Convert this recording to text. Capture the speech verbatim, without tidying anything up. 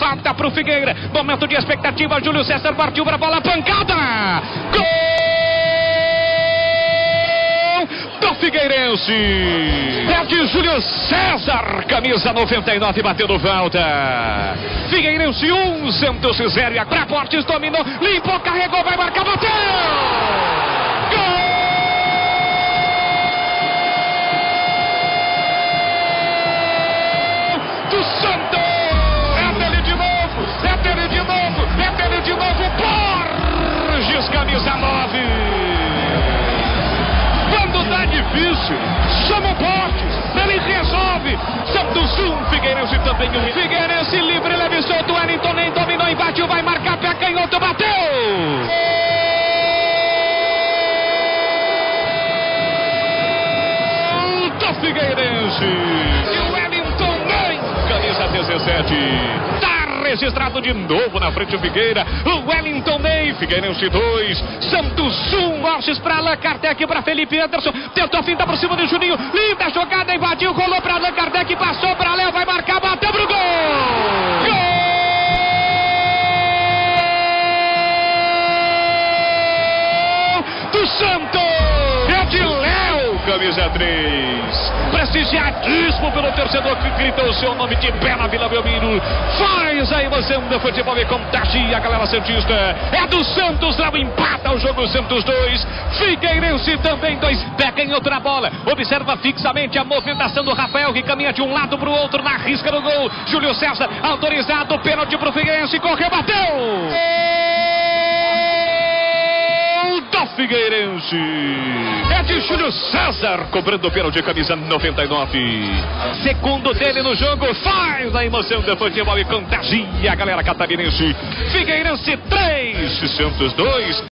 Falta pro Figueira. Momento de expectativa. Júlio César partiu pra bola. Pancada. Gol do Figueirense. É de Júlio César. Camisa noventa e nove batendo falta. Figueirense um, Santos zero. E a Praportes dominou. Limpou, carregou, vai marcar, bateu. Gol do Santos. É dele de novo. É dele de novo. É dele de novo. Borges, camisa nove. Quando dá difícil, chama o Borges. Ele resolve. Santos um, Figueirense também um. Figueirense livre, leve solto. Wellington nem dominou, embatiu, vai marcar, pé canhoto, bateu. Do Figueirense. E o Wellington nem, camisa dezessete. Tá registrado de novo na frente o Figueira. O Wellington Ney, Figueirense dois, Santos um. Borges para Allan Kardec, para Felipe Anderson. Tentou a finta por cima de Juninho. Linda jogada, invadiu, rolou para Allan Kardec, passou para Léo, vai marcar, bateu pro gol. Gol do Santos. É de Léo, camisa três. Prestigiadíssimo pelo torcedor que gritou o seu nome de pé na Vila Belmiro. Faz a emoção do futebol e contagia a galera santista. É do Santos, Léo empata o jogo. Santos dois, Figueirense também dois. Pega em outra bola, observa fixamente a movimentação do Rafael, que caminha de um lado para o outro na risca do gol. Júlio César, autorizado, pênalti pro Figueirense, correu, bateu. Do Figueirense. É de Júlio César, cobrando o pênalti, camisa noventa e nove. Segundo dele no jogo, faz a emoção do futebol e contagia a galera catarinense. Figueirense três, Santos dois.